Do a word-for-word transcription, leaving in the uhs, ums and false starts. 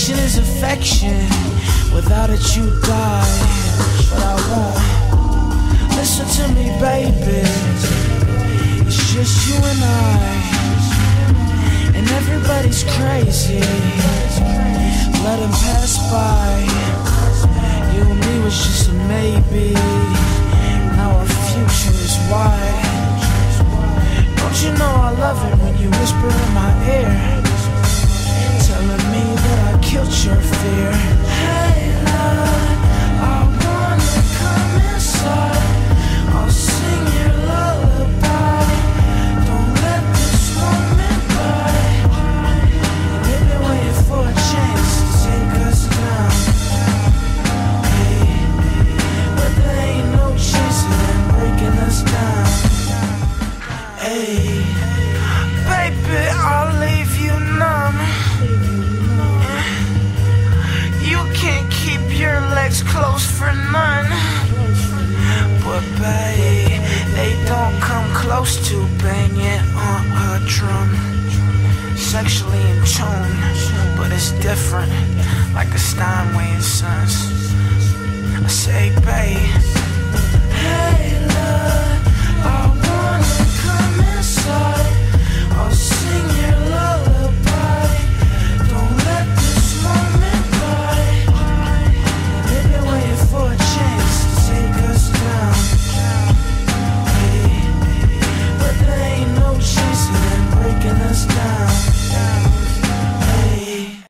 Affection is affection. Without it you die. But I won't. Listen to me, baby. It's just you and I. And everybody's crazy. Let them pass by. You and me was just a maybe. Now our future is wide. Don't you know I love it when you whisper in my ear, telling me that I killed your fear. Hey love, I wanna come inside. I'll sing your lullaby. Don't let this moment by. They've been waiting for a chance to take us down. Hey, but there ain't no chance of them breaking us down. Hey, baby, I'll leave you numb. You can't keep your legs closed for none. But babe, they don't come close to banging on a drum. Sexually in tune, but it's different, like a Steinway and Sons. I say, babe, hey.